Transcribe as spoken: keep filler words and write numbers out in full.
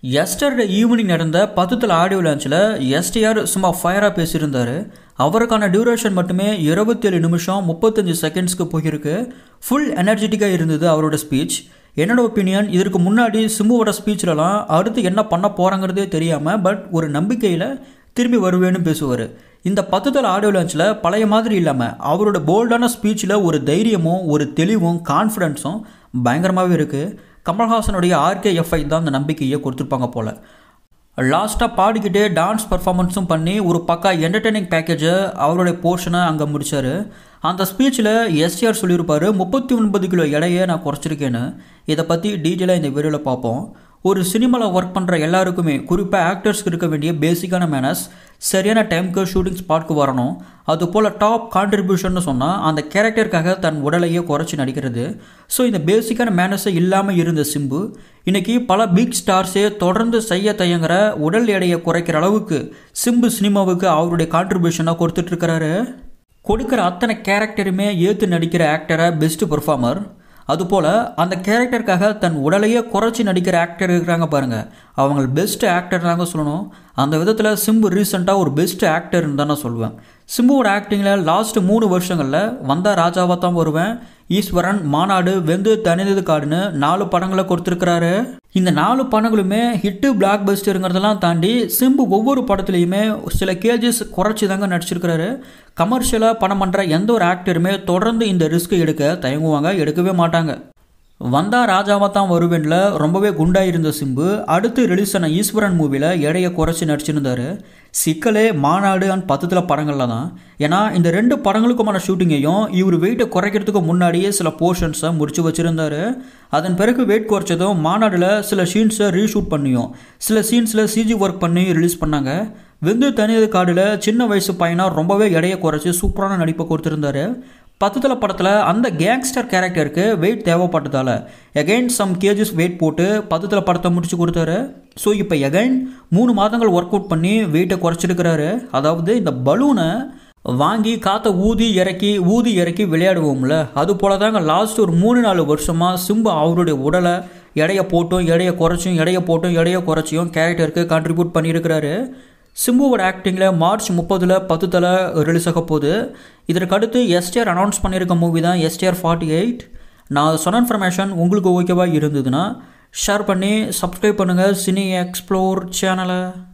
Yesterday evening நடந்த பத்துத்தல audio லான்ச்சில் STR சும்மா ஃபயராக பேசியிருந்தார். அவருக்கான டியூரேஷன் மட்டுமே இருபத்தேழு நிமிஷம் முப்பத்தஞ்சு செகண்ட்ஸ்க்கு போயிருக்கு. ஃபுல் எனர்ஜெட்டிக்காக இருந்தது அவரோட ஸ்பீச். என்னோட ஒப்பீனியன், இதற்கு முன்னாடி சிம்புவோட ஸ்பீச்லலாம் அடுத்து என்ன பண்ண போகிறாங்கிறதே தெரியாமல் பட் ஒரு நம்பிக்கையில் திரும்பி வருவேன்னு பேசுவார். இந்த பத்துத்தல ஆடியோ லான்ச்சில் பழைய மாதிரி இல்லாமல் அவரோட போல்டான ஸ்பீச்சில் ஒரு தைரியமும் ஒரு தெளிவும் கான்ஃபிடென்ஸும் பயங்கரமாகவே இருக்குது. கமல்ஹாசனுடைய ஆர்கேஎஃப்ஐ தான் அந்த நம்பிக்கையை கொடுத்துருப்பாங்க போல். லாஸ்ட்டாக பாடிக்கிட்டே டான்ஸ் பர்ஃபார்மன்ஸும் பண்ணி ஒரு பக்கா என்டர்டெய்னிங் பேக்கேஜை அவருடைய போர்ஷனை அங்கே முடித்தார். அந்த ஸ்பீச்சில் எஸ்டிஆர் சொல்லியிருப்பார், முப்பத்தி ஒன்பது கிலோ எடையை நான் குறைச்சிருக்கேன்னு. இதை பற்றி டீட்டெயிலாக இந்த வீடியோவில் பார்ப்போம். ஒரு சினிமாவில் ஒர்க் பண்ணுற எல்லாருக்குமே, குறிப்பாக ஆக்டர்ஸ்க்கு இருக்க வேண்டிய பேசிக்கான மேனர்ஸ், சரியான டைமுக்கு ஷூட்டிங் ஸ்பாட்க்கு வரணும். அதுபோல் டாப் கான்ட்ரிபியூஷன் சொன்னால் அந்த கேரக்டருக்காக தன் உடலையே குறைச்சி நடிக்கிறது. ஸோ இந்த பேசிக்கான மேனர்ஸை இல்லாமல் இருந்த சிம்பு இன்றைக்கி பல பிக் ஸ்டார்ஸே தொடர்ந்து செய்ய தயங்குற உடல் எடையை குறைக்கிற அளவுக்கு சிம்பு சினிமாவுக்கு அவருடைய கான்ட்ரிபியூஷனாக கொடுத்துட்ருக்கிறாரு. கொடுக்குற அத்தனை கேரக்டருமே ஏற்று நடிக்கிற ஆக்டரை பெஸ்ட்டு பெர்ஃபார்மர். அதுபோல் அந்த கேரக்டருக்காக தன் உடலையே குறைச்சி நடிக்கிற ஆக்டர் இருக்கிறாங்க பாருங்கள், அவங்க பெஸ்ட் ஆக்டர் தாங்க சொல்லணும். அந்த விதத்தில் சிம்பு ரீசெண்டாக ஒரு பெஸ்ட் ஆக்டர்னு தான் நான் சொல்லுவேன். சிம்புவோட ஆக்டிங்கில் லாஸ்ட் மூணு வருஷங்களில் வந்தால் ராஜாவாக தான் வருவேன், ஈஸ்வரன், மாநாடு, வெந்து தனிந்தது காடுன்னு நாலு படங்களை கொடுத்துருக்கிறாரு. இந்த நாலு படங்களுமே ஹிட்டு பிளாக் பஸ்டருங்கிறதெல்லாம் தாண்டி சிம்பு ஒவ்வொரு படத்துலையுமே சில கேஜஸ் குறைச்சி தாங்க நடிச்சிருக்கிறாரு. கமர்ஷியலாக படம் பண்ணுற எந்த ஒரு ஆக்டருமே தொடர்ந்து இந்த ரிஸ்க் எடுக்க தயங்குவாங்க, எடுக்கவே மாட்டாங்க. வந்தா ராஜாவாக தான் வருவேன்ல ரொம்பவே குண்டாக இருந்த சிம்பு அடுத்து ரிலீஸ் ஆன ஈஸ்வரன் மூவியில் எடையை குறைச்சி நடிச்சிருந்தார். சிக்கலே, மாநாடு அண்ட் பத்துத்தல படங்களில் தான். ஏன்னா இந்த ரெண்டு படங்களுக்குமான ஷூட்டிங்கையும் இவர் வெயிட்டை குறைக்கிறதுக்கு முன்னாடியே சில போர்ஷன்ஸை முடிச்சு வச்சுருந்தார். அதன் பிறகு வெயிட் குறைச்சதும் மாநாடில் சில சீன்ஸை ரீஷூட் பண்ணியும் சில சீன்ஸில் சிஜி ஒர்க் பண்ணி ரிலீஸ் பண்ணாங்க. வெந்து தனியது காடில் சின்ன வயசு பையனாக ரொம்பவே எடையை குறைச்சி சூப்பரான நடிப்பை கொடுத்துருந்தாரு. பத்துத்தல படத்தில் அந்த கேங்ஸ்டர் கேரக்டருக்கு வெயிட் தேவைப்பட்டதால் எகைன் சம் கேஜஸ் வெயிட் போட்டு பத்துத்தல படத்தை முடிச்சு கொடுத்தாரு. ஸோ இப்போ எகைன் மூணு மாதங்கள் ஒர்க் அவுட் பண்ணி வெயிட்டை குறைச்சிருக்கிறாரு. அதாவது இந்த பலூனை வாங்கி காற்றை ஊதி இறக்கி ஊதி இறக்கி விளையாடுவோம்ல, அது போல தாங்க லாஸ்ட் ஒரு மூணு நாலு வருஷமாக சிம்பு அவருடைய உடலை எடையை போட்டும் எடையை குறைச்சும் எடையை போட்டும் எடையை குறைச்சியும் கேரக்டருக்கு கான்ட்ரிபியூட் பண்ணியிருக்கிறாரு. சிம்புவோட ஆக்டிங்கில் மார்ச் முப்பதில் பத்துத்தல ரிலீஸ் ஆக போகுது. இதற்கு அடுத்து எஸ்டிஆர் அனௌன்ஸ் பண்ணியிருக்க மூவி தான் எஸ்டிஆர் ஃபார்ட்டி எயிட். நான் சொன்ன இன்ஃபர்மேஷன் உங்களுக்கு ஓகேவா இருந்ததுன்னா ஷேர் பண்ணி சப்ஸ்கிரைப் பண்ணுங்கள் சினி எக்ஸ்ப்ளோர் சேனலை.